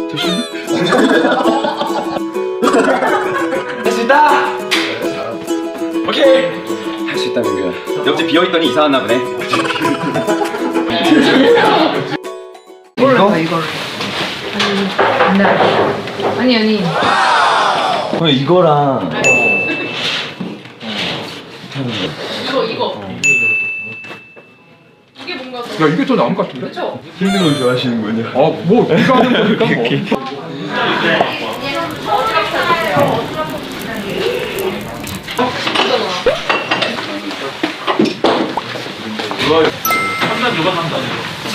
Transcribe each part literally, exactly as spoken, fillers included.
할 수 있다! 오케이! 할 수 있다, 민규야. 옆집 비어있더니 이사 왔나 보네. 이거? 이걸. 아니, 아니, 아니. 그럼 이거랑. 이거, 이거. 이게 뭔가 더. 야, 이게 더 나은 것 같은데? 그쵸? 힘든 걸 좋아하시는군요. 아, 뭐, 네가 하는 거니까 뭐. 한날 누가 산다 이거.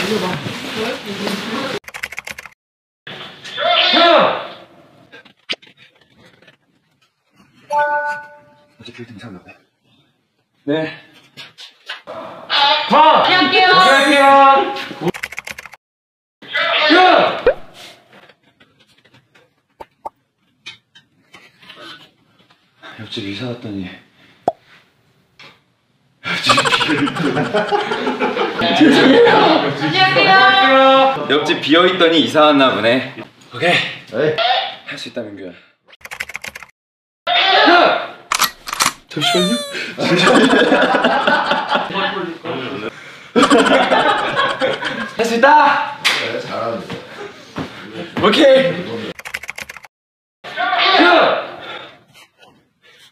어제 빌딩 이상 나네. 네. 가! 할게요. 갈게요. 야! 옆집 이사 왔더니. 안녕하세요. 옆집 비어있더니 이사 왔나 보네. 오케이. 할 수 있다, 민규야. 야! 잠시만요. 할 수 있다! 네, 잘하는데. 오케이! 야!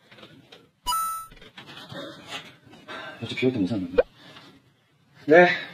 옆집 비어있더니 이사 왔나 보네. 네.